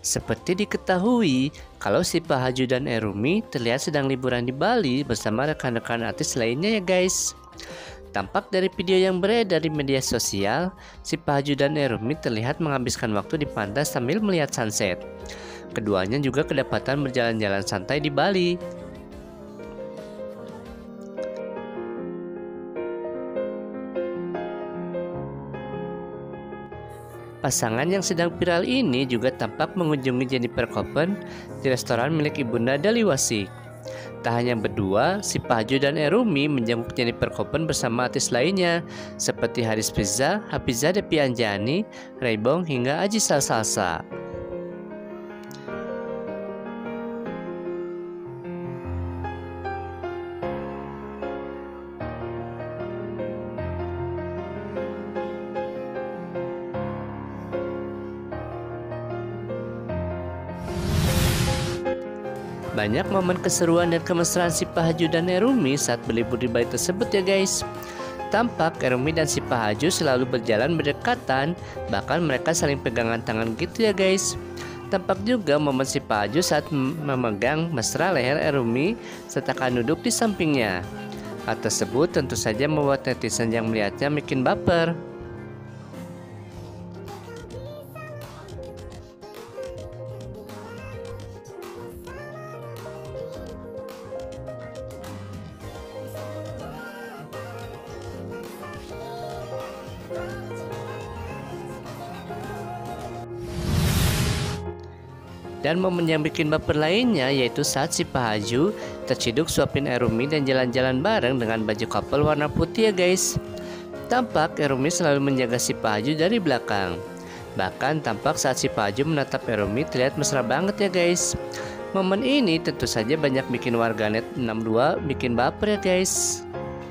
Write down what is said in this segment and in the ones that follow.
Seperti diketahui, kalau si Pahaju dan Erumi terlihat sedang liburan di Bali bersama rekan-rekan artis lainnya ya guys. Tampak dari video yang beredar di media sosial, si Pahaju dan Erumi terlihat menghabiskan waktu di pantai sambil melihat sunset. Keduanya juga kedapatan berjalan-jalan santai di Bali. Pasangan yang sedang viral ini juga tampak mengunjungi Jennifer Copen di restoran milik Ibunda Daliwasi. Tak hanya berdua, si Pahaju dan Erumi menjenguk Jennifer Copen bersama artis lainnya seperti Haris Pizza, Hafiza Depi Anjani, Raybong hingga Aji Salsa. Banyak momen keseruan dan kemesraan si Pahaju dan Erumi saat berlibur di Bali tersebut ya guys. Tampak Erumi dan si Pahaju selalu berjalan berdekatan, bahkan mereka saling pegangan tangan gitu ya guys. Tampak juga momen si Pahaju saat memegang mesra leher Erumi serta duduk di sampingnya. Hal tersebut tentu saja membuat netizen yang melihatnya makin baper. Dan momen yang bikin baper lainnya yaitu saat si Pahaju terciduk suapin Erumi dan jalan-jalan bareng dengan baju couple warna putih ya guys. Tampak Erumi selalu menjaga si Pahaju dari belakang. Bahkan tampak saat si Pahaju menatap Erumi terlihat mesra banget ya guys. Momen ini tentu saja banyak bikin warganet 62 bikin baper ya guys.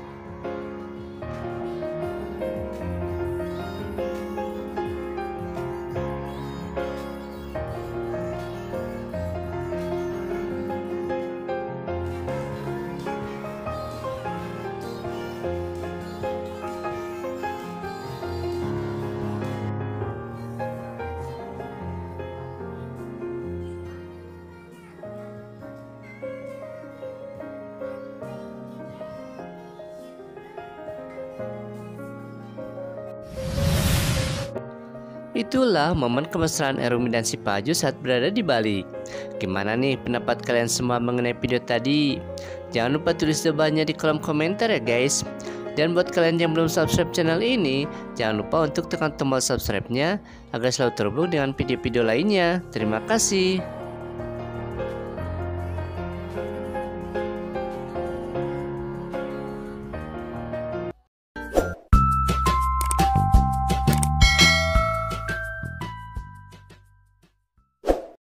Itulah momen kemesraan Erumi dan si Pahaju saat berada di Bali. Gimana nih pendapat kalian semua mengenai video tadi? Jangan lupa tulis jawabannya di kolom komentar ya guys. Dan buat kalian yang belum subscribe channel ini, jangan lupa untuk tekan tombol subscribe-nya agar selalu terhubung dengan video-video lainnya. Terima kasih.